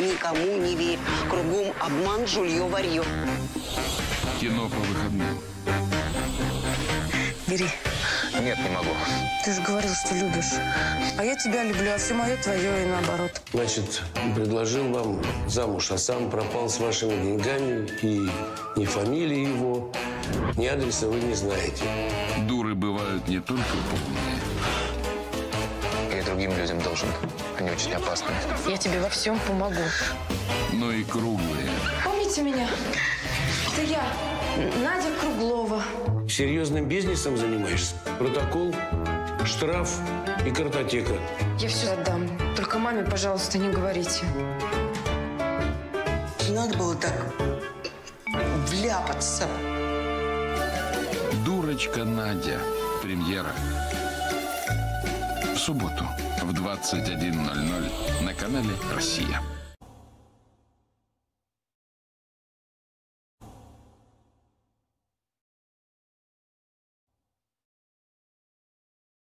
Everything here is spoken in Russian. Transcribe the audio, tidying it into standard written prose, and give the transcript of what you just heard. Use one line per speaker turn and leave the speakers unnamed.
Никому не верь. Кругом обман, жулье, варье.
Кино по выходным.
Бери.
Нет, не могу.
Ты же говорил, что любишь. А я тебя люблю, а все мое твое и наоборот.
Значит, предложил вам замуж, а сам пропал с вашими деньгами. И ни фамилии его, ни адреса вы не знаете.
Дуры бывают не только полные.
Я другим людям должен. Они очень опасны.
Я тебе во всем помогу.
Но и круглые.
Помните меня? Это я, Надя Круглова.
Серьезным бизнесом занимаешься? Протокол, штраф и картотека.
Я все отдам. Только маме, пожалуйста, не говорите.
Не надо было так вляпаться.
Дурочка Надя. Премьера. В субботу в 21:00 на канале «Россия».